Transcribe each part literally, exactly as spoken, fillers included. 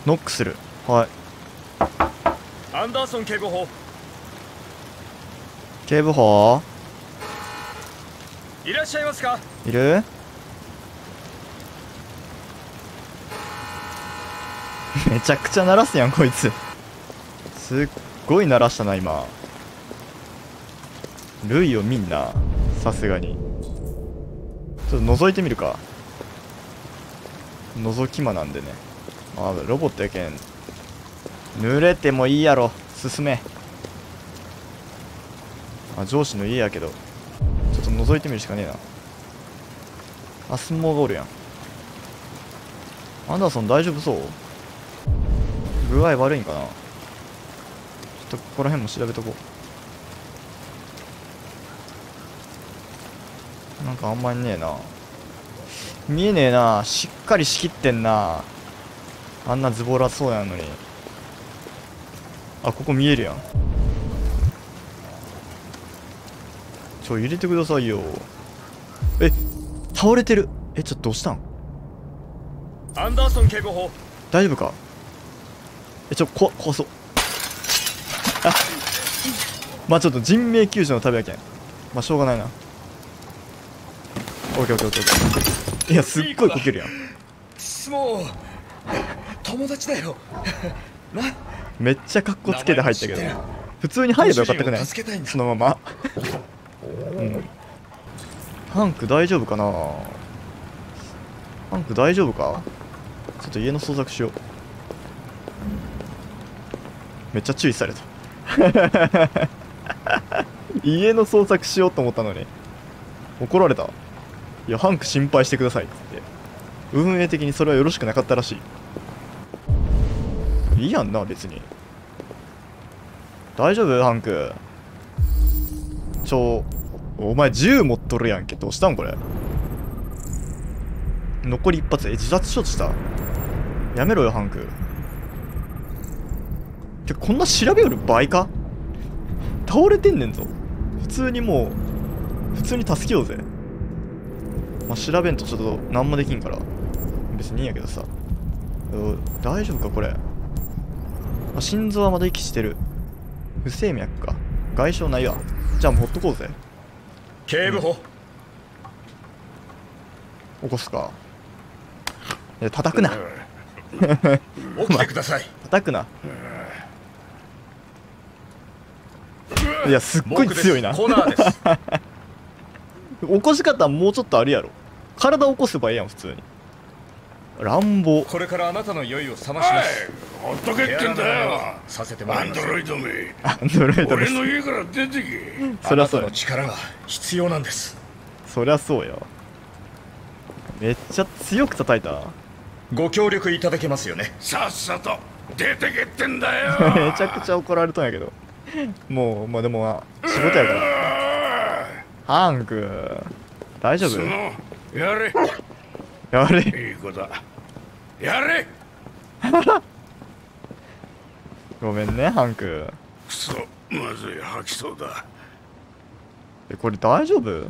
ノックする。はい。 アンダーソン警部補。 警部補いらっしゃいますか？ いる？めちゃくちゃ鳴らすやんこいつ。すっごい鳴らしたな今。類を見んな、さすがに。ちょっと覗いてみるか。覗き魔なんでね。あ、ロボットやけん濡れてもいいやろ。進め。あ、上司の家やけどちょっと覗いてみるしかねえな。あ、相撲がおるやん。アンダーソン大丈夫そう？具合悪いんかな。ちょっとここら辺も調べとこう。なんかあんまりねえな。見えねえな。しっかり仕切ってんな。あんなズボラそうやのに。あ、ここ見えるやん。ちょ入れてくださいよ。え、倒れてる。え、ちょっとどうしたん？ アンダーソン警部補。 大丈夫か？え、ちょ、こ、怖そう。あ、まあちょっと人命救助の旅やけん。まあしょうがないな。オッケーオッケーオッケーオッケー。いや、すっごいこけるやん。 もう友達だよな。 めっちゃカッコつけて入ったけど、普通に入ればよかったくない？そのまま。うん。ハンク大丈夫かな？ハンク大丈夫か？ちょっと家の捜索しよう。めっちゃ注意された。家の捜索しようと思ったのに怒られた。いや、ハンク心配してくださいっつって、運営的にそれはよろしくなかったらしい。いいやんな別に。大丈夫ハンク？ちょ、お前銃持っとるやんけ。どうしたんこれ。残り一発。え、自殺しようとした？やめろよハンク。てかこんな調べよる場合か？倒れてんねんぞ。普通にもう普通に助けようぜ。まあ、調べんとちょっと何もできんから別にいいんやけどさ。大丈夫かこれ。まあ、心臓はまだ息してる。不整脈か。外傷ないわ。じゃあもうほっとこうぜ。 警部補、 うん、起こすか。いや叩くな。 起きてください。 叩くな。いやすっごい強いな。 コナーです。 起こし方もうちょっとあるやろ。体起こせばいいやん普通に。乱暴。 これからあなたの酔いを覚まします。 ほっとけってんだよ。 させてもらいます。 アンドロイドめ。 アンドロイドです。 俺の家から出てけ。 そりゃそうよ。 あなたの力が必要なんです。 そりゃそうよ。めっちゃ強く叩いた。 ご協力いただけますよね。 さっさと出てけってんだよ。 めちゃくちゃ怒られたんやけど。もうまあでもまあ仕事やから。ハンク大丈夫？ やれやれ。 いい子だ。やれ。 ごめんねハンク。 くそまずい、吐きそうだ。 えこれ大丈夫？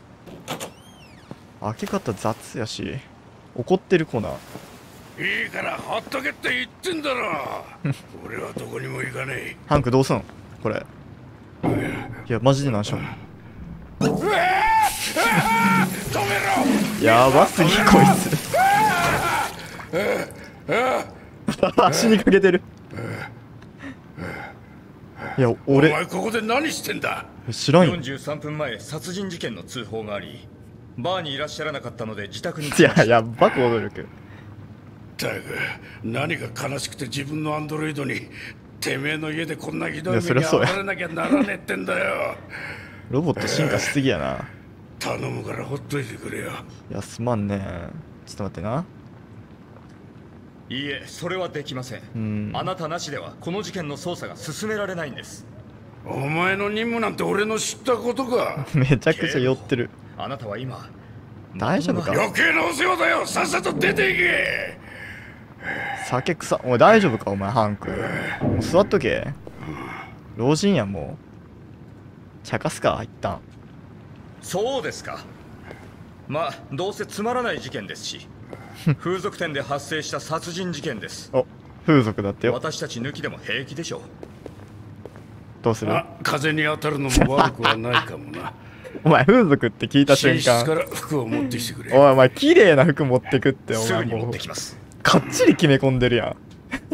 開け方雑やし怒ってるコーナー。 いいからほっとけって言ってんだろ。俺はどこにも行かねえ。 ハンクどうすんこれ。いやマジで何しよう。 うわー止めろ。 やばすぎこいつ。足にかけてる。いや俺お前ここで何してんだ？ 知らんよ。 よんじゅうさんぷんまえ殺人事件の通報があり、バーにいらっしゃらなかったので自宅に。 いややばく驚く。 だが何か悲しくて自分のアンドロイドにてめえの家でこんなひどい目に遭われなきゃならねえってんだよ。 ロボット進化しすぎやな。 頼むからほっといてくれよ。 いやすまんね。ちょっと待ってな。 いいえ、それはできません。 うん。 あなたなしではこの事件の捜査が進められないんです。 お前の任務なんて俺の知ったことか。 めちゃくちゃ酔ってる。 あなたは今大丈夫か？ 余計なお世話だよ。さっさと出ていけ。 酒臭。おい大丈夫かお前ハンク。もう座っとけ。老人やもう。茶化すか一旦。 そうですか。まあどうせつまらない事件ですし風俗店で発生した殺人事件です。 お風俗だってよ。 私たち抜きでも平気でしょう。 どうする？ あ、風に当たるのも悪くはないかもな。 お前風俗って聞いた瞬寝室か間、 ら服を持ってきてくれ。 おいお前綺麗な服持ってくって、おすぐに前もう持ってきます。 かっちり決め込んでるや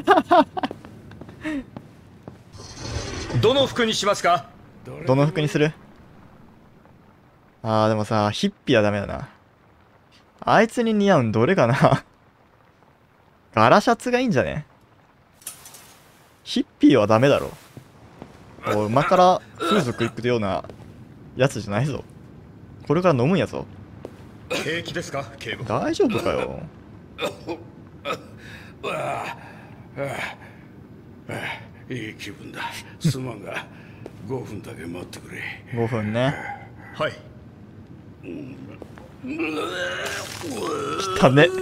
ん。 どの服にしますか？ どの服にする？あーでもさ、ヒッピーはダメだな。あいつに似合うんどれかな柄シャツがいいんじゃね？ヒッピーはダメだろ。おい、馬から風俗行くようなやつじゃないぞ。これから飲むんやぞ。 平気ですか警部？ 大丈夫かよ。 ああ、ああ、いい気分だ。すまんがごふんだけ待ってくれ。 ごふんね。 はい。 来たね。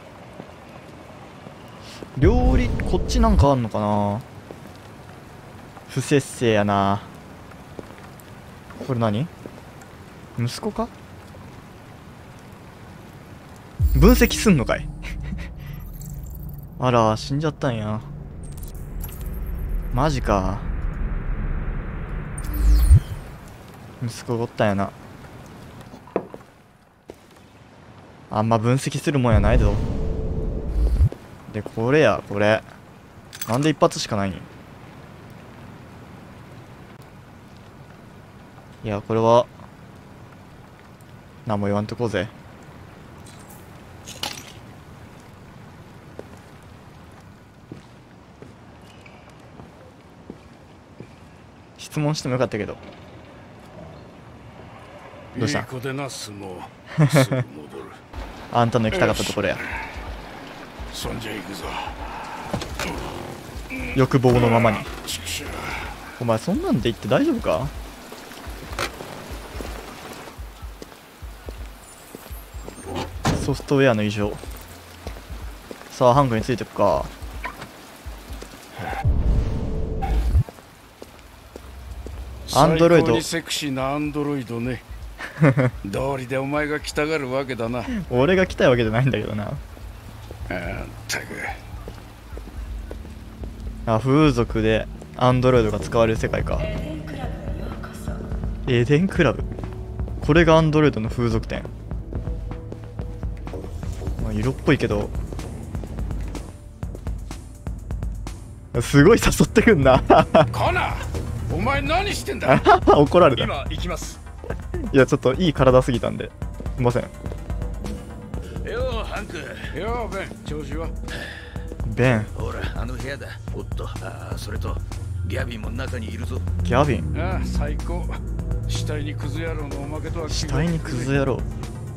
料理こっちなんかあんのかな。不摂生やな。これ何？息子か？分析すんのかいあら死んじゃったんや。マジか。息子がおったんやな。あんま分析するもんやないぞ。でこれやこれなんで一発しかないん？いやこれは何も言わんとこうぜ。質問してもよかったけど。どうした？ いい子でな、相撲。すぐ戻る。 あんたの行きたかったところや。 そんじゃ行くぞ。 欲望のままに。 ちくしょう。 お前そんなんで言って大丈夫か？ソフトウェアの異常。さあハングについてくか。アンドロイド最高にセクシーなアンドロイドね。道理でお前が来たがるわけだな。 俺が来たいわけじゃないんだけどな。 あったく。 あ、風俗でアンドロイドが使われる世界か。エデンクラブ。これがアンドロイドの風俗店。まあ、色っぽいけどすごい誘ってくんなコナー、お前何してんだ。 怒られた。 今行きます。 いやちょっといい体すぎたんですいません。 ようハンク。ようベン、調子は？ ベン。 ほらあの部屋だ。おっと、ああ、それとギャビンも中にいるぞ。 ギャビン。 ああ、最高。死体にクズ野郎のおまけとは。 死体にクズ野郎。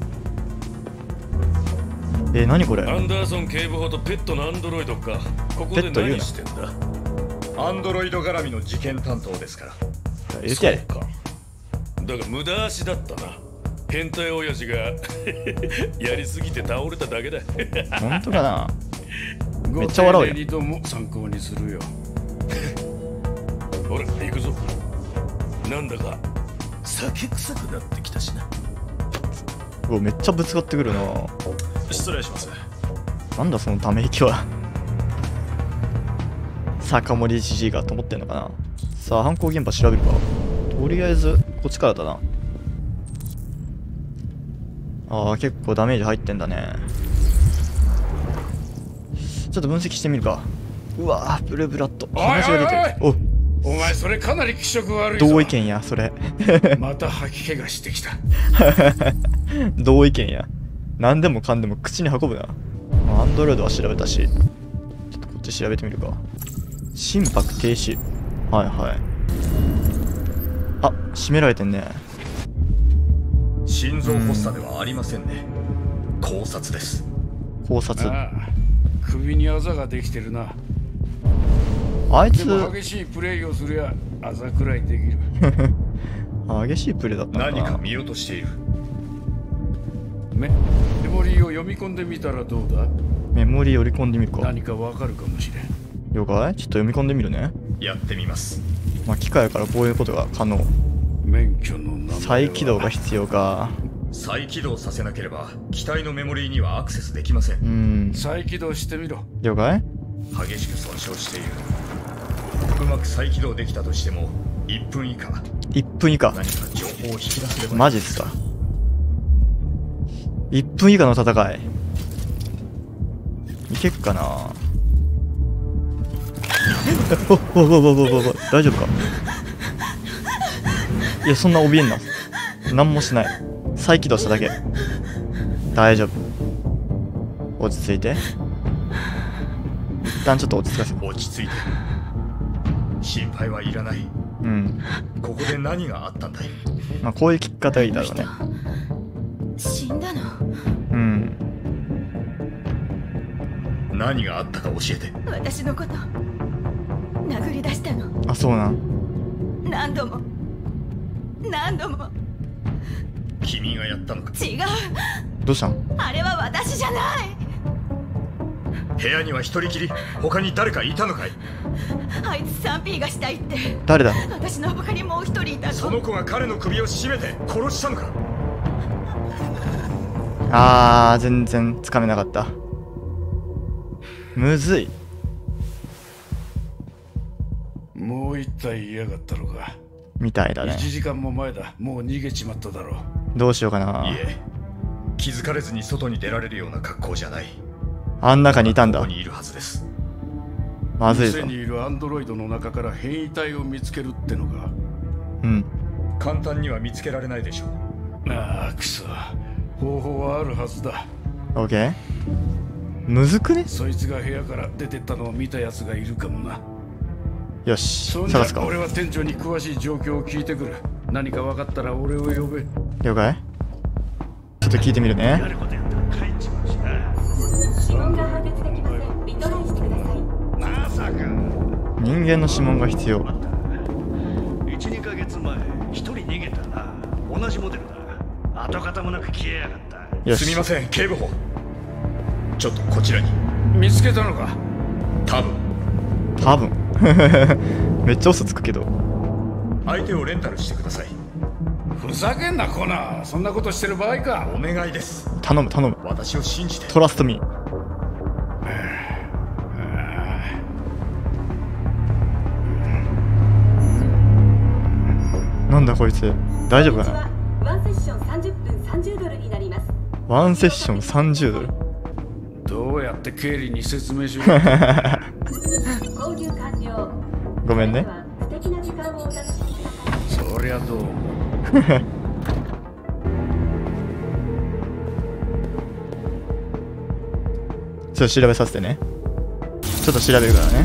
え、何これ？ アンダーソン警部補とペットのアンドロイドか。ここで何してんだ？ アンドロイド絡みの事件担当ですから。 言ってやれ。 そうか。だが無駄足だったな。変態親父がやりすぎて倒れただけだ。 本当かな。めっちゃ笑うよ。 二度も参考にするよ。 ほら行くぞ。なんだか酒臭くなってきたしな。 うわめっちゃぶつかってくるな。 失礼します。 なんだそのため息は。酒盛りじじいがと思ってんのかな。さあ犯行現場調べるか。とりあえずこっちからだな。ああ結構ダメージ入ってんだね。ちょっと分析してみるか。うわーブルーブラッド。話が出てる。 おお前それかなり気色悪いぞ。 同意見やそれ。 また吐き気がしてきた。 同意見や。何でもかんでも口に運ぶな。アンドロイドは調べたし、ちょっとこっち調べてみるか。心拍停止。はいはい。あ、閉められてんね。 心臓発作ではありませんね。考察です。 考察。 ああ、首にあざができてるな。 あいつでも激しいプレイをすりゃあざくらいできる。 激しいプレイだったのかな。 何か見落としている。 メメモリーを読み込んでみたらどうだ。 メモリー織り込んでみるか。 何かわかるかもしれん。 了解。ちょっと読み込んでみるね。 やってみます。 まあ機械やからこういうことが可能。 免許の名前は再起動が必要か。 再起動させなければ機体のメモリーにはアクセスできません。 うーん。 再起動してみろ。 了解。 激しく損傷している。うまく再起動できたとしてもいっぷん以下。 いっぷん以下。 何か情報を引き出せればいい。 マジっすか。いっぷん以下の戦いいけっかな。おおおおおおお、大丈夫か。いや、そんな怯えんな。何もしない。再起動しただけ。大丈夫。落ち着いて。一旦ちょっと落ち着かせ。 落ち着いて。心配はいらない。 うん。 ここで何があったんだい。 まあこういう聞き方がいいだろうね。 死んだの。 うん。 何があったか教えて。 私のこと殴り出したの。 あ、そうなん。 何度も何度も。 君がやったのか。 違う。 どうしたん。 あれは私じゃない。 部屋には一人きり。他に誰かいたのかい。 あいつ スリーピー がしたいって。 誰だ。 私の他にもう一人いたの。 その子が彼の首を絞めて殺したのか。 あー、全然つかめなかった。むずい。 もう一体嫌がったのか。 みたいだね。 いちじかんも前だ。もう逃げちまっただろう。 どうしようかな。 いえ、気づかれずに外に出られるような格好じゃない。 あん中にいたんだ。 ここにいるはずです。 まずいぞ。 店にいるアンドロイドの中から変異体を見つけるってのか。 うん。 簡単には見つけられないでしょう。 ああ、くそ。方法はあるはずだ。 オッケー。むずくね。 そいつが部屋から出てったのを見たやつがいるかもな。 よし、 そんじ探すか。 ゃ俺は店長に詳しい状況を聞いてくる。何か分かったら俺を呼べ。 了解。ちょっと聞いてみるね。 ることやったら帰っちまうしな。 指紋が判別できません。リトライしてください。 まさか。 人間の指紋が必要。 いち、にかげつまえ一人逃げたな。同じモデルだ。跡形もなく消えやがった。 よし。 すみません、警部補。ちょっとこちらに。 見つけたのか。 多分。 多分。めっちゃ嘘つくけど。 相手をレンタルしてください。 ふざけんなコナー。そんなことしてる場合か。 お願いです。 頼む頼む。 私を信じて。 トラストミー。なんだこいつ。大丈夫かな。 ワンセッションさんじゅっぷんさんじゅうドルになります。 ワンセッションさんじゅうドル。 どうやって経理に説明しよう。 購入完了。 ごめんね。 素敵な時間をお楽しみください。 そりゃどうも。 ちょっと調べさせてね。ちょっと調べるからね。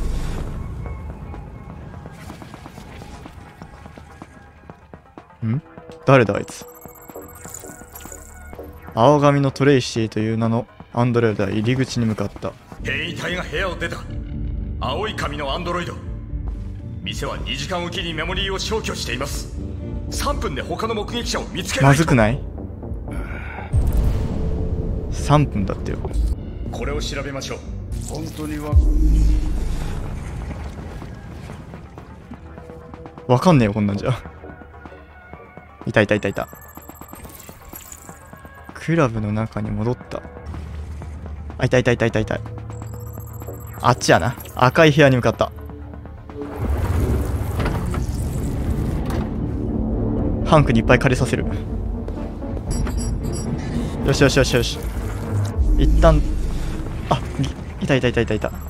ん？誰だあいつ。青髪のトレイシーという名のアンドロイドは入り口に向かった。 変異体が部屋を出た。青い髪のアンドロイド。店はにじかんおきにメモリーを消去しています。さんぷんで他の目撃者を見つけないと。 まずくない？さんぷんだってよ。 これを調べましょう。 本当にはわかんねえよこんなんじゃ。いたいたいたいた。クラブの中に戻った。あ、いたいたいたいたいた。あっちやな。赤い部屋に向かった。ハンクにいっぱい借りさせる。よしよしよしよし。一旦、あ、いたいたいたいたいた。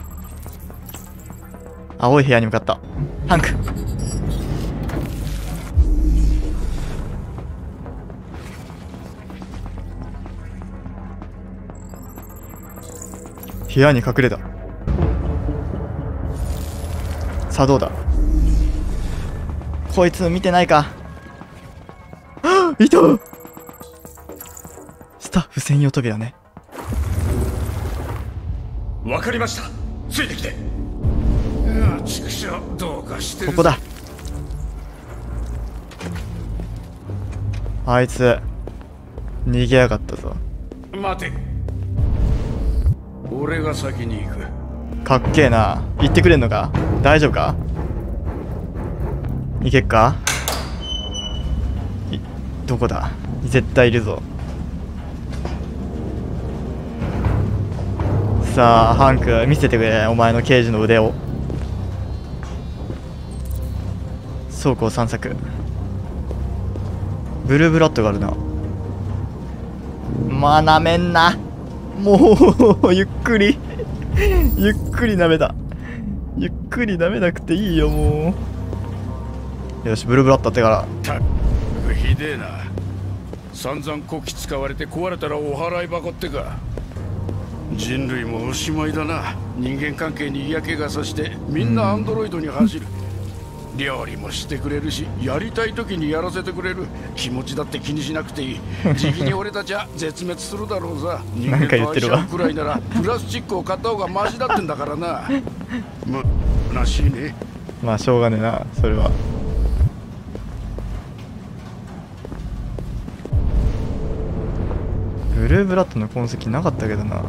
青い部屋に向かった。ハンク。部屋に隠れた。さあどうだ。こいつ見てないか。いた。スタッフ専用扉ね。 わかりました。ついてきて。 いや畜生どうかしてる。 ここだ。あいつ逃げやがったぞ。 待て。俺が先に行く。 かっけえな。言ってくれんのか。大丈夫か。行けっか。いどこだ。絶対いるぞ。 さあハンク見せてくれ、お前の刑事の腕を。倉庫散策。ブルーブラッドがあるな。まあなめんな、もうゆっくりゆっくりなめだ、ゆっくりなめなくていいよもう。よしブルーブラッドってから。 たっくひでえな。散々こき使われて壊れたらお払い箱ってか。人類もおしまいだな。人間関係に嫌気がさしてみんなアンドロイドに走る。料理もしてくれるし、やりたい時にやらせてくれる。気持ちだって気にしなくていい。じきに俺たちは絶滅するだろうさ。人間と愛し合うくらいならプラスチックを買った方がマシだってんだからな。むなしいね。 まあしょうがねえなそれは。ブルーブラッドの痕跡なかったけどな。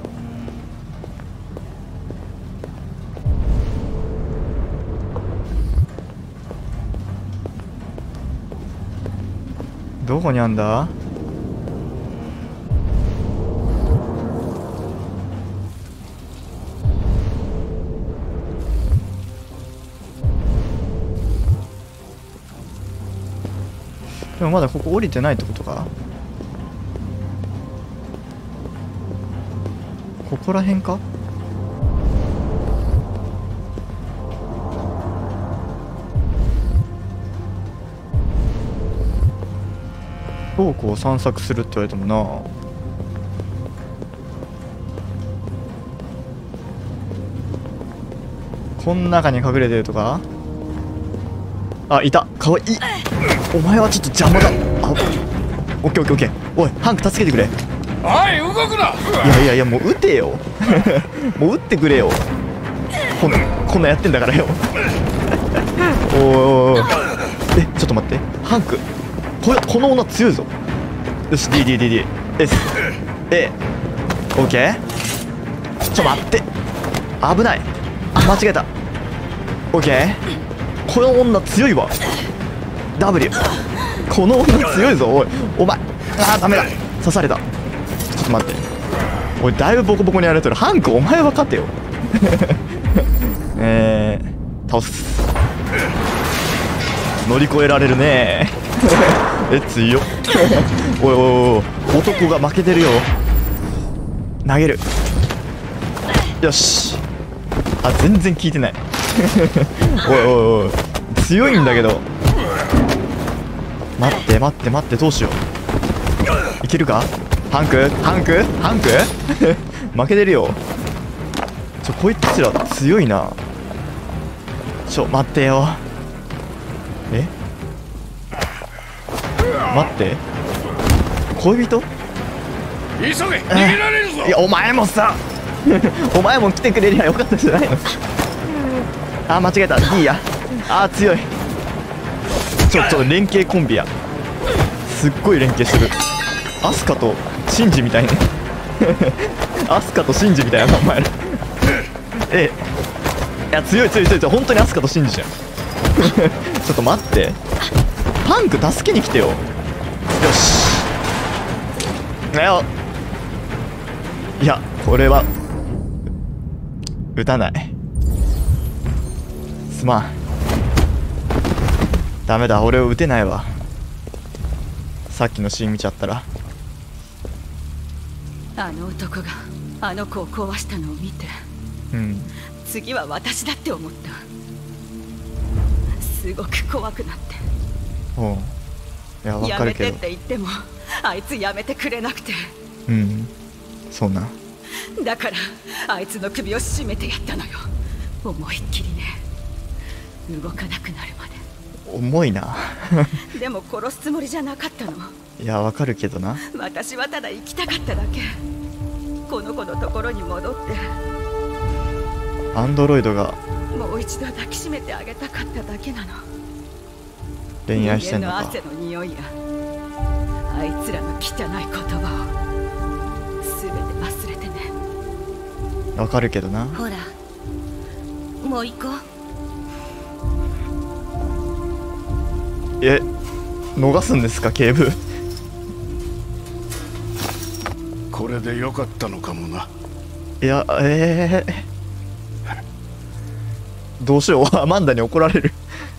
どこにあんだ？でもまだここ降りてないってことか？ここら辺か？倉庫を散策するって言われてもな。こん中に隠れてるとか？あ、いた。かわいい。お前はちょっと邪魔だ。あ、オッケーオッケーオッケー。おいハンク助けてくれ。 おい動くな。 いやいやいやもう撃てよもう撃ってくれよ。こんなこんなやってんだからよおいおいおい、えちょっと待って、ハンクこれこの女強いぞ。よし ディーディーディーディー S A オッケー。ちょ待って、危ない、間違えた。オッケー、この女強いわ。 W この女強いぞ。おいお前、あーダメだ、刺された。ちょっと待って、おいだいぶボコボコにやられてる。ハンクお前は勝てよえー倒す。乗り越えられるねえ強っおいおいおい、男が負けてるよ。投げる。よし、あ全然効いてないおいおいおい強いんだけど。待って待って待って、どうしよう。いけるかハンクハンクハンク負けてるよ。ちょこいつら強いな。ちょ待ってよ。え待って、恋人？ 急げ逃げられるぞ。 いやお前もさお前も来てくれりゃよかったじゃないのあ間違えた、いいや。あ強い。ちょっと連携コンビや。すっごい連携してる。アスカとシンジみたいねアスカとシンジみたいなお前らえいや強い強い強い強い、本当にアスカとシンジじゃんちょっと待って、パンク助けに来てよ。よしよいやこれは撃たない。すまん、ダメだ俺を撃てないわ。さっきのシーン見ちゃったら。 あの男があの子を壊したのを見て、 うん、 次は私だって思った。すごく怖くなって。 おういや分やめてっかるけど、 て言ってもあいつやめてくれなくて、 うんそうな。 だからあいつの首を絞めてやったのよ。思いっきりね、動かなくなるまで。 重いなでも殺すつもりじゃなかったの。 いやわかるけどな。 私はただ行きたかっただけ。この子のところに戻ってアンドロイドがもう一度抱きしめてあげたかっただけなの。 恋愛してんのか。 人間の汗の匂いやあいつらの汚い言葉を全て忘れてね。 わかるけどな。 ほらもう行こう。 え逃すんですか警部これでよかったのかもな。 いや、ええー、どうしよう。アマンダに怒られる。